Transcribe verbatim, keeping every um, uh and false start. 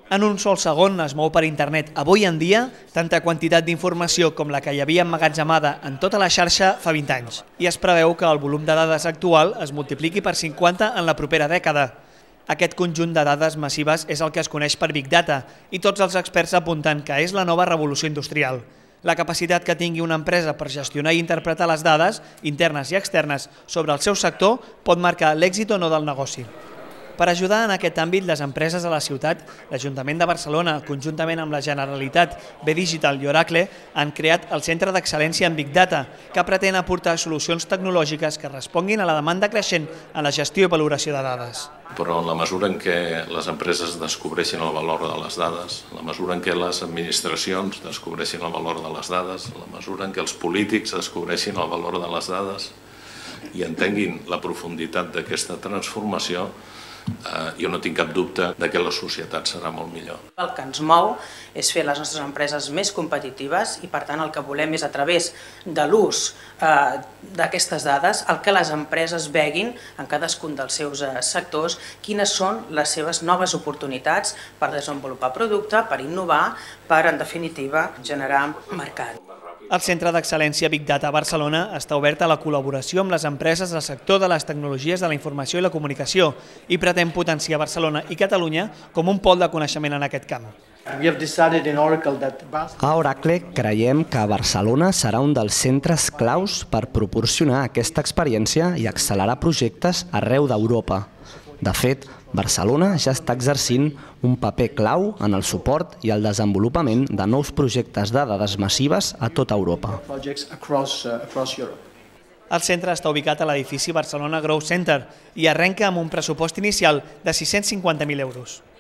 En un sol segon es mou per internet avui en dia tanta quantitat d'informació com la que hi havia emmagatzemada en tota la xarxa fa vint anys. I es preveu que el volum de dades actual es multipliqui per cinquanta en la propera dècada. Aquest conjunt de dades massives és el que es coneix per Big Data i tots els experts apunten que és la nova revolució industrial. La capacitat que tingui una empresa per gestionar i interpretar les dades, internes i externes, sobre el seu sector pot marcar l'èxit o no del negoci. Per ajudar en aquest àmbit les empreses a la ciutat, l'Ajuntament de Barcelona, conjuntament amb la Generalitat, B Digital i Oracle, han creat el Centre d'Excel·lència en Big Data, que pretén aportar solucions tecnològiques que responguin a la demanda creixent en la gestió i valoració de dades. Però en la mesura en què les empreses descobreixin el valor de les dades, en la mesura en què les administracions descobreixin el valor de les dades, en la mesura en què els polítics descobreixin el valor de les dades i entenguin la profunditat d'aquesta transformació, Uh, jo no tinc cap dubte de que la societat serà molt millor. El que ens mou és fer les nostres empreses més competitives i, per tant, el que volem és, a través de l'ús uh, d'aquestes dades, el que les empreses veguin en cadascun dels seus uh, sectors quines són les seves noves oportunitats per desenvolupar producte, per innovar, per, en definitiva, generar mercat. El Centre d'Excel·lència Big Data a Barcelona està obert a la col·laboració amb les empreses del sector de les tecnologies de la informació i la comunicació i pretén potenciar Barcelona i Catalunya com un pol de coneixement en aquest camp. A Oracle creiem que Barcelona serà un dels centres claus per proporcionar aquesta experiència i accelerar projectes arreu d'Europa. De fet, Barcelona ja està exercint un paper clau en el suport i el desenvolupament de nous projectes de dades massives a tota Europa. El centre està ubicat a l'edifici Barcelona Growth Center i arrenca amb un pressupost inicial de sis-cents cinquanta mil euros.